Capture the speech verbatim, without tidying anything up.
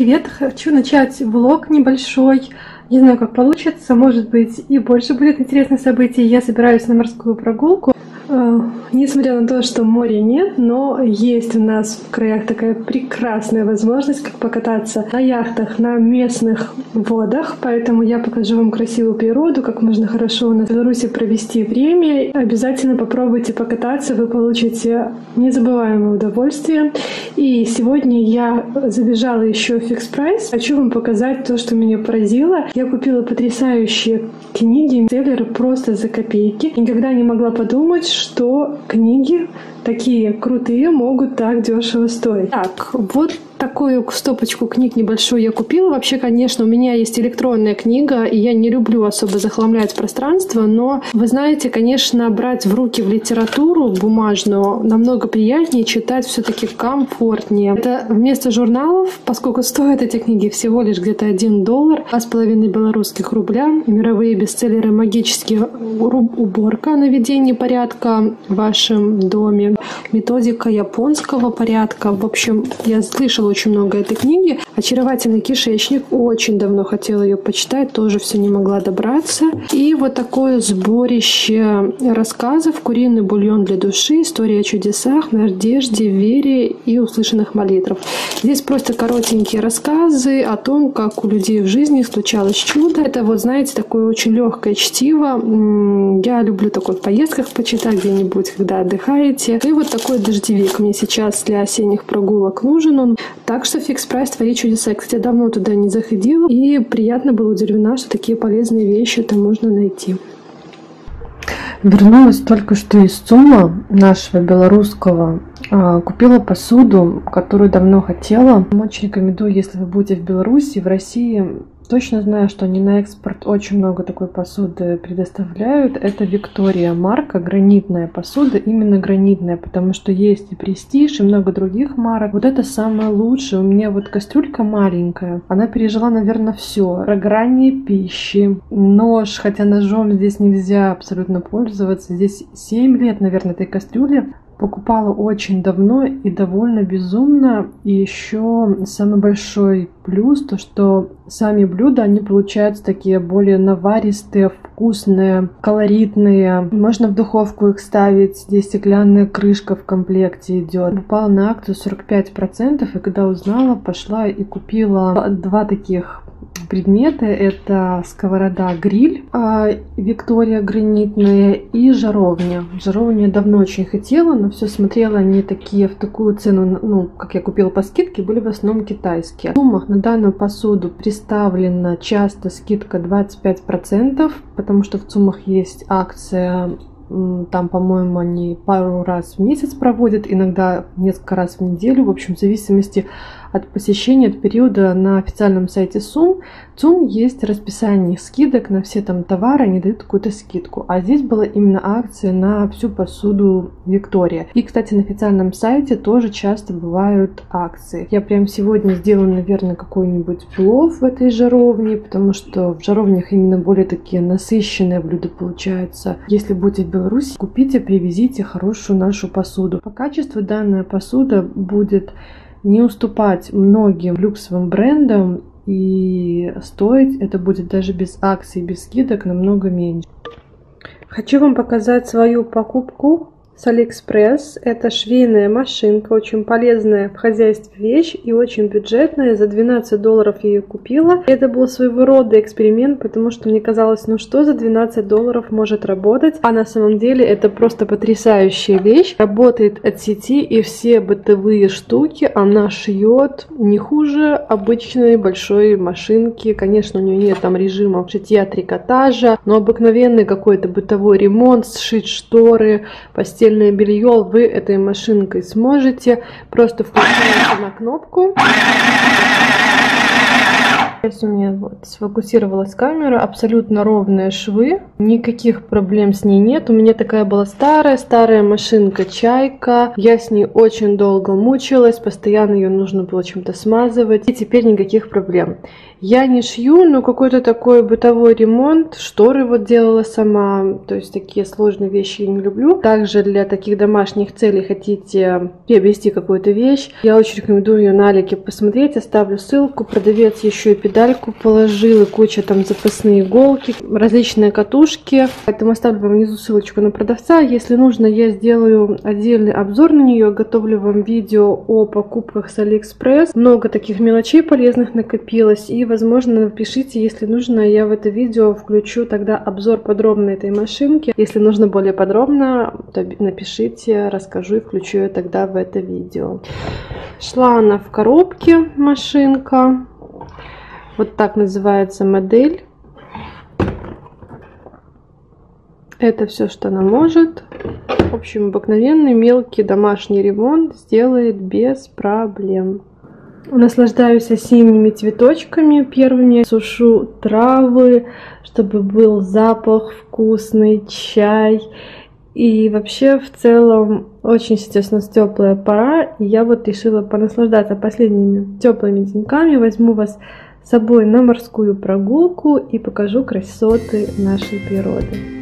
Привет! Хочу начать влог небольшой. Не знаю, как получится. Может быть, и больше будет интересных событий. Я собираюсь на морскую прогулку. Несмотря на то, что моря нет, но есть у нас в краях такая прекрасная возможность, как покататься на яхтах на местных водах. Поэтому я покажу вам красивую природу, как можно хорошо у нас в Беларуси провести время. Обязательно попробуйте покататься, вы получите незабываемое удовольствие. И сегодня я забежала еще в Fix Price. Хочу вам показать то, что меня поразило. Я купила потрясающие книги, бестселлеры просто за копейки. Никогда не могла подумать, что книги такие крутые могут так дешево стоить. Так, вот такую стопочку книг небольшую я купила. Вообще, конечно, у меня есть электронная книга, и я не люблю особо захламлять пространство, но вы знаете, конечно, брать в руки в литературу бумажную намного приятнее, читать все-таки комфортнее. Это вместо журналов, поскольку стоят эти книги всего лишь где-то один доллар, два с половиной белорусских рубля, мировые бестселлеры «Магическая уборка», наведение порядка в вашем доме, методика японского порядка. В общем, я слышала очень много этой книги. «Очаровательный кишечник». Очень давно хотела ее почитать, тоже все не могла добраться. И вот такое сборище рассказов «Куриный бульон для души», «История о чудесах», «Надежде», «Вере» и «Услышанных молитвах». Здесь просто коротенькие рассказы о том, как у людей в жизни случалось чудо. Это вот, знаете, такое очень легкое чтиво. Я люблю такое в поездках почитать где-нибудь, когда отдыхаете. И вот такой дождевик мне сейчас для осенних прогулок нужен он. Так что Fix Price творит чудеса. Я, кстати, давно туда не заходила и приятно была удивлена, что такие полезные вещи там можно найти. Вернулась только что из ЦУМа нашего белорусского. Купила посуду, которую давно хотела. Очень рекомендую, если вы будете в Беларуси, в России. Точно знаю, что они на экспорт очень много такой посуды предоставляют. Это Виктория марка, гранитная посуда, именно гранитная, потому что есть и Престиж, и много других марок. Вот это самое лучшее. У меня вот кастрюлька маленькая, она пережила, наверное, все. Прогорание пищи, нож, хотя ножом здесь нельзя абсолютно пользоваться. Здесь семь лет, наверное, этой кастрюле. Покупала очень давно и довольно безумно. И еще самый большой плюс, то что сами блюда, они получаются такие более наваристые, вкусные, колоритные. Можно в духовку их ставить. Здесь стеклянная крышка в комплекте идет. Попала на акцию сорок пять процентов, и когда узнала, пошла и купила два таких предметы. Это сковорода-гриль Виктория гранитная и жаровня. Жаровню я давно очень хотела, но все смотрела, они такие в такую цену, ну, как я купила по скидке, были в основном китайские. В суммах на данную посуду представлена часто скидка двадцать пять процентов, потому что в ЦУМах есть акция. Там, по-моему, они пару раз в месяц проводят, иногда несколько раз в неделю. В общем, в зависимости от посещения, от периода на официальном сайте ЦУМ. ЦУМ есть расписание скидок на все там товары, они дают какую-то скидку. А здесь была именно акция на всю посуду Виктория. И, кстати, на официальном сайте тоже часто бывают акции. Я прям сегодня сделаю, наверное, какой-нибудь плов в этой жаровне, потому что в жаровнях именно более такие насыщенные блюда получаются. Если будете в Беларуси, купите, привезите хорошую нашу посуду. По качеству данная посуда будет не уступать многим люксовым брендам, и стоить это будет даже без акций, без скидок намного меньше. Хочу вам показать свою покупку с Алиэкспресс. Это швейная машинка, очень полезная в хозяйстве вещь и очень бюджетная. За двенадцать долларов я ее купила. Это был своего рода эксперимент, потому что мне казалось, ну что за двенадцать долларов может работать? А на самом деле это просто потрясающая вещь. Работает от сети, и все бытовые штуки она шьет не хуже обычной большой машинки. Конечно, у нее нет там режима шитья, трикотажа, но обыкновенный какой-то бытовой ремонт, сшить шторы, постельное белье вы этой машинкой сможете. Просто включаете на кнопку. Сейчас у меня вот сфокусировалась камера, абсолютно ровные швы, никаких проблем с ней нет. У меня такая была старая-старая машинка Чайка, я с ней очень долго мучилась, постоянно ее нужно было чем-то смазывать, и теперь никаких проблем. Я не шью, но какой-то такой бытовой ремонт, шторы вот делала сама, то есть такие сложные вещи я не люблю. Также для таких домашних целей хотите приобрести какую-то вещь, я очень рекомендую ее на Алике посмотреть, оставлю ссылку. Продавец еще и педальку положил, и куча там запасные иголки, различные катушки, поэтому оставлю вам внизу ссылочку на продавца. Если нужно, я сделаю отдельный обзор на нее, готовлю вам видео о покупках с Алиэкспресс, много таких мелочей полезных накопилось, и возможно, напишите, если нужно, я в это видео включу тогда обзор подробный этой машинки. Если нужно более подробно, то напишите, расскажу и включу ее тогда в это видео. Шла она в коробке, машинка. Вот так называется модель. Это все, что она может. В общем, обыкновенный мелкий домашний ремонт сделает без проблем. Наслаждаюсь осенними цветочками первыми, сушу травы, чтобы был запах вкусный, чай. И вообще в целом очень сейчас у нас теплая пора, и я вот решила понаслаждаться последними теплыми деньками. Возьму вас с собой на морскую прогулку и покажу красоты нашей природы.